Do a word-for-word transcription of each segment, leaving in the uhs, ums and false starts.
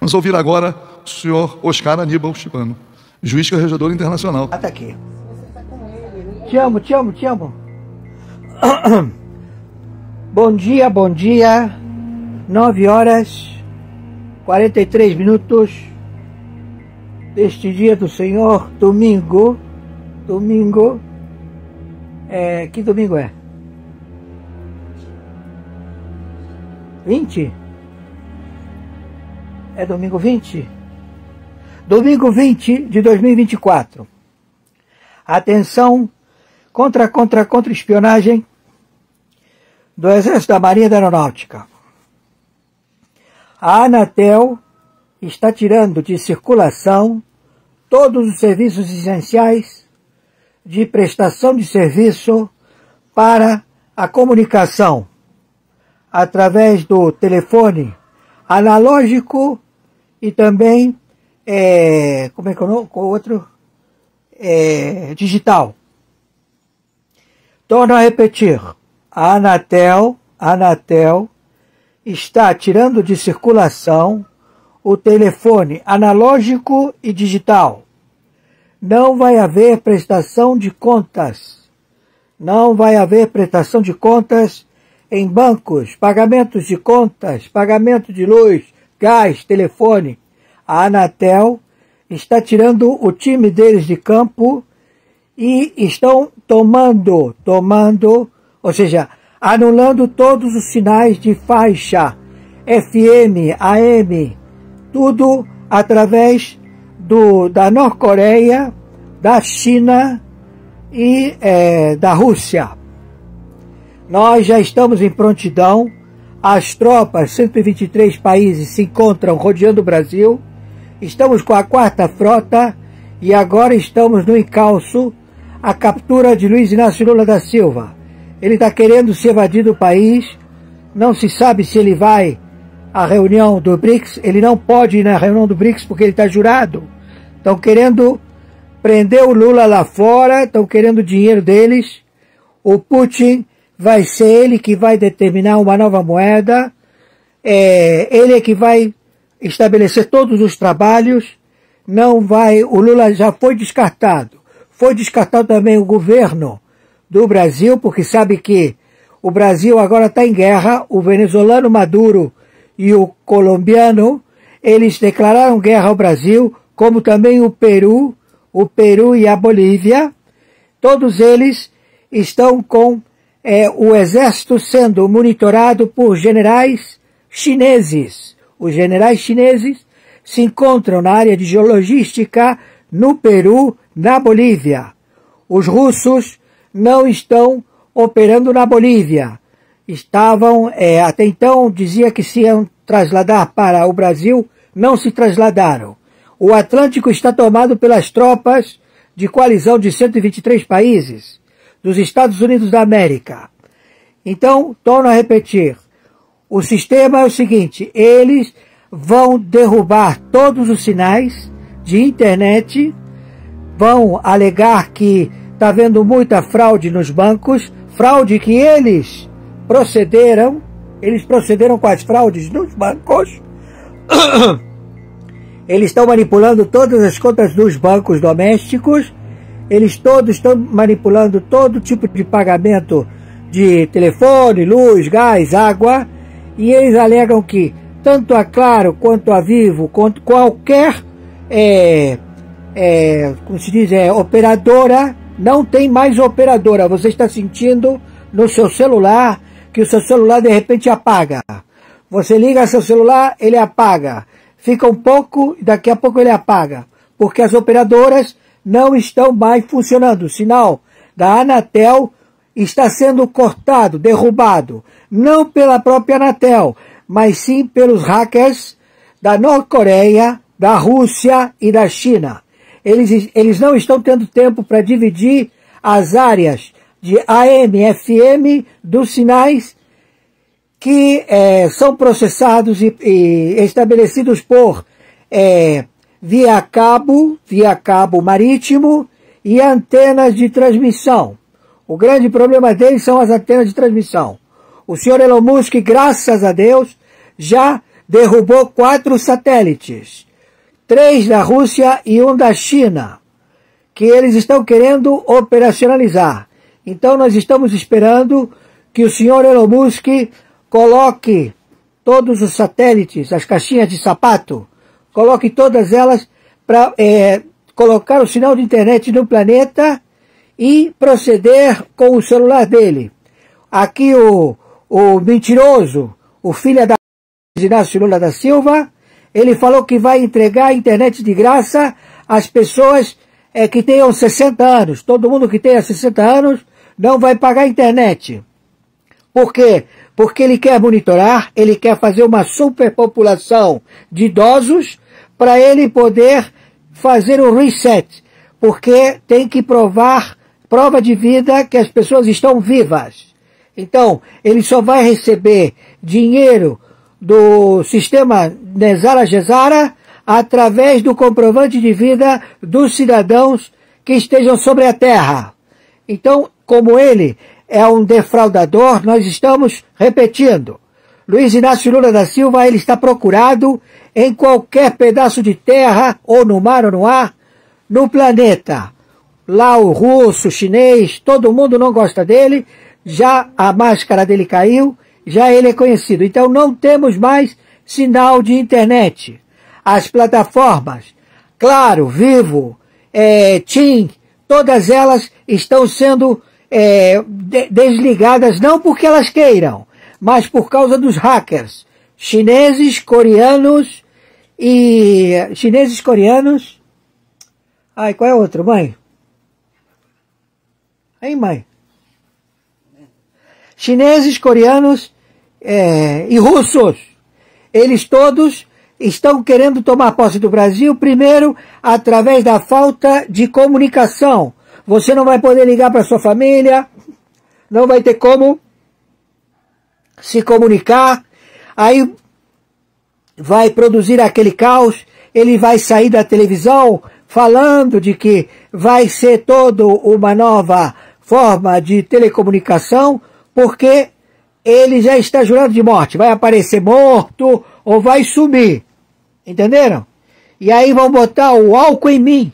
Vamos ouvir agora o senhor Oscar Aníbal Chibano, juiz corregedor internacional. Até aqui. Te amo, te amo, te amo. Bom dia, bom dia. Nove horas, quarenta e três minutos deste dia do Senhor, domingo. Domingo. É, que domingo é? vinte? É domingo vinte? Domingo vinte de dois mil e vinte e quatro. Atenção, contra, contra, contra espionagem do Exército, da Marinha e da Aeronáutica. A Anatel está tirando de circulação todos os serviços essenciais de prestação de serviço para a comunicação através do telefone analógico e também, é, como é que é o outro? É, digital. Torno a repetir, a Anatel, a Anatel está tirando de circulação o telefone analógico e digital. Não vai haver prestação de contas. Não vai haver prestação de contas em bancos, pagamentos de contas, pagamento de luz, gás, telefone. A Anatel está tirando o time deles de campo e estão tomando, tomando, ou seja, anulando todos os sinais de faixa, F M, A M, tudo através do, da Norte-Coreia, da China e é, da Rússia. Nós já estamos em prontidão, as tropas, cento e vinte e três países se encontram rodeando o Brasil, estamos com a quarta frota e agora estamos no encalço a captura de Luiz Inácio Lula da Silva. Ele está querendo se evadir do país, não se sabe se ele vai à reunião do BRICS, ele não pode ir na reunião do BRICS porque ele está jurado. Estão querendo prender o Lula lá fora, estão querendo o dinheiro deles. O Putin vai ser ele que vai determinar uma nova moeda, é, ele é que vai estabelecer todos os trabalhos, não vai, o Lula já foi descartado. Foi descartado também o governo do Brasil, porque sabe que o Brasil agora está em guerra, o venezuelano Maduro e o colombiano, eles declararam guerra ao Brasil, como também o Peru, o Peru e a Bolívia, todos eles estão com é, o exército sendo monitorado por generais chineses. Os generais chineses se encontram na área de geologística no Peru, na Bolívia. Os russos não estão operando na Bolívia. Estavam, é, até então, dizia que se iam trasladar para o Brasil, não se trasladaram. O Atlântico está tomado pelas tropas de coalizão de cento e vinte e três países dos Estados Unidos da América. Então, torno a repetir, o sistema é o seguinte, eles vão derrubar todos os sinais de internet, vão alegar que está havendo muita fraude nos bancos, fraude que eles procederam, eles procederam com as fraudes nos bancos, eles estão manipulando todas as contas dos bancos domésticos, eles todos estão manipulando todo tipo de pagamento de telefone, luz, gás, água, e eles alegam que tanto a Claro quanto a Vivo, quanto qualquer, é, é, como se diz, é, operadora, não tem mais operadora. Você está sentindo no seu celular que o seu celular de repente apaga. Você liga seu celular, ele apaga. Fica um pouco, daqui a pouco ele apaga. Porque as operadoras não estão mais funcionando. O sinal da Anatel está sendo cortado, derrubado. Não pela própria Anatel, mas sim pelos hackers da Norte-Coreia, da Rússia e da China. Eles, eles não estão tendo tempo para dividir as áreas de A M, F M dos sinais que é, são processados e, e estabelecidos por é, via cabo, via cabo marítimo e antenas de transmissão. O grande problema deles são as antenas de transmissão. O senhor Elon Musk, graças a Deus, já derrubou quatro satélites, três da Rússia e um da China, que eles estão querendo operacionalizar. Então nós estamos esperando que o senhor Elon Musk coloque todos os satélites, as caixinhas de sapato, coloque todas elas para é, colocar o sinal de internet no planeta e proceder com o celular dele. Aqui o, o mentiroso, o filho da Inácio Lula da Silva, ele falou que vai entregar a internet de graça às pessoas é, que tenham sessenta anos. Todo mundo que tenha sessenta anos não vai pagar a internet. Por quê? Porque ele quer monitorar, ele quer fazer uma superpopulação de idosos para ele poder fazer o reset. Porque tem que provar, prova de vida que as pessoas estão vivas. Então, ele só vai receber dinheiro do sistema Nezara Gesara através do comprovante de vida dos cidadãos que estejam sobre a terra. Então, como ele é um defraudador, nós estamos repetindo. Luiz Inácio Lula da Silva, ele está procurado em qualquer pedaço de terra, ou no mar ou no ar, no planeta. Lá o russo, o chinês, todo mundo não gosta dele, já a máscara dele caiu, já ele é conhecido. Então não temos mais sinal de internet. As plataformas, Claro, Vivo, é, TIM, todas elas estão sendo é, de, desligadas, não porque elas queiram, mas por causa dos hackers chineses, coreanos e... chineses, coreanos... Ai, qual é o outro, mãe? Aí, mãe? Chineses, coreanos é, e russos. Eles todos estão querendo tomar posse do Brasil, primeiro, através da falta de comunicação. Você não vai poder ligar para sua família, não vai ter como se comunicar, aí vai produzir aquele caos, ele vai sair da televisão falando de que vai ser toda uma nova forma de telecomunicação, porque ele já está jurado de morte, vai aparecer morto ou vai sumir, entenderam? E aí vão botar o álcool em mim,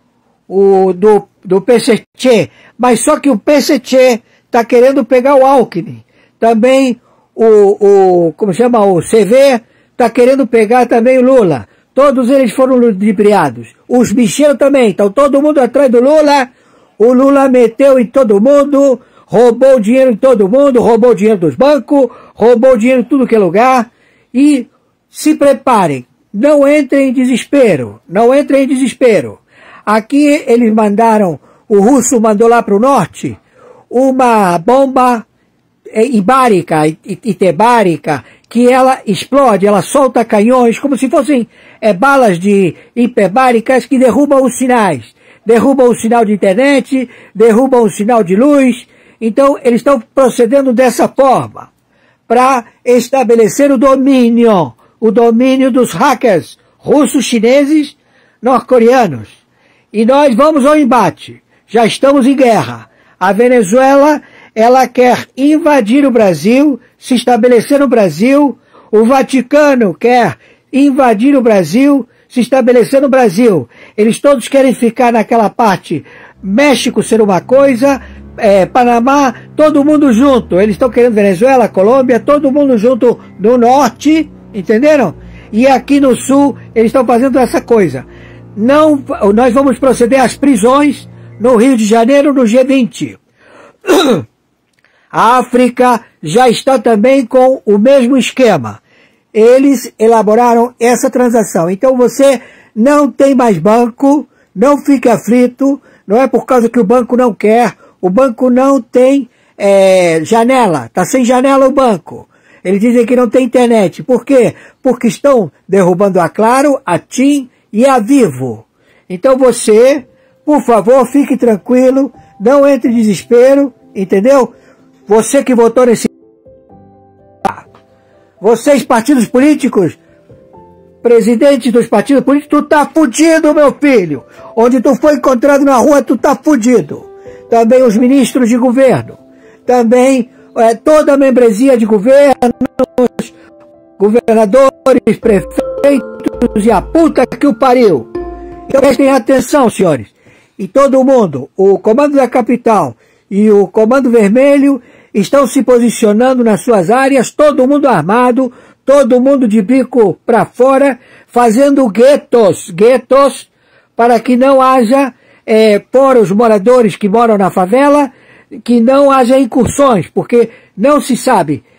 o do, do P C C, mas só que o P C C está querendo pegar o Alckmin, também o, o como chama, o C V está querendo pegar também o Lula, todos eles foram ludibriados, os bicheiros também, estão todo mundo atrás do Lula, o Lula meteu em todo mundo, roubou o dinheiro de todo mundo, roubou o dinheiro dos bancos, roubou o dinheiro de tudo que é lugar, e se preparem, não entrem em desespero, não entrem em desespero. Aqui eles mandaram, o russo mandou lá para o norte, uma bomba ibárica, itebárica, que ela explode, ela solta canhões, como se fossem é, balas de hiperbáricas que derrubam os sinais, derrubam o sinal de internet, derrubam o sinal de luz. Então, eles estão procedendo dessa forma para estabelecer o domínio, o domínio dos hackers russos, chineses, norte-coreanos. E nós vamos ao embate. Já estamos em guerra. A Venezuela, ela quer invadir o Brasil, se estabelecer no Brasil. O Vaticano quer invadir o Brasil, se estabelecer no Brasil. Eles todos querem ficar naquela parte, México ser uma coisa, É, Panamá, todo mundo junto. Eles estão querendo Venezuela, Colômbia, todo mundo junto no norte, entenderam? E aqui no sul, eles estão fazendo essa coisa. Não, nós vamos proceder às prisões no Rio de Janeiro, no G vinte. A África já está também com o mesmo esquema. Eles elaboraram essa transação. Então você não tem mais banco, não fique aflito, não é por causa que o banco não quer. O banco não tem é, janela, está sem janela o banco. Eles dizem que não tem internet. Por quê? Porque estão derrubando a Claro, a TIM e a Vivo. Então você, por favor, fique tranquilo, não entre em desespero, entendeu? Você que votou nesse... Vocês, partidos políticos, presidentes dos partidos políticos, tu tá fudido, meu filho. Onde tu foi encontrado na rua, tu tá fudido. Também os ministros de governo, também é, toda a membresia de governo, governadores, prefeitos e a puta que o pariu. Então prestem atenção, senhores. E todo mundo, o Comando da Capital e o Comando Vermelho estão se posicionando nas suas áreas, todo mundo armado, todo mundo de bico para fora, fazendo guetos, guetos, para que não haja, é, por os moradores que moram na favela, que não haja incursões, porque não se sabe